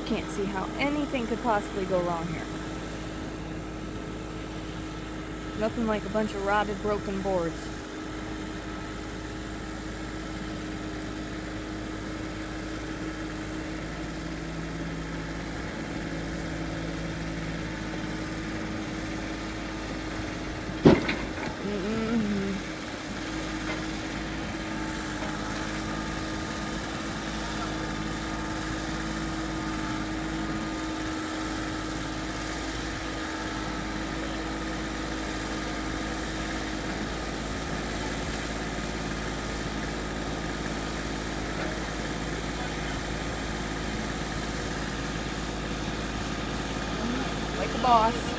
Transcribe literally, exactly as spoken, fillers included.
Can't see how anything could possibly go wrong here. Nothing like a bunch of rotted, broken boards. Mm-hmm. Like a boss.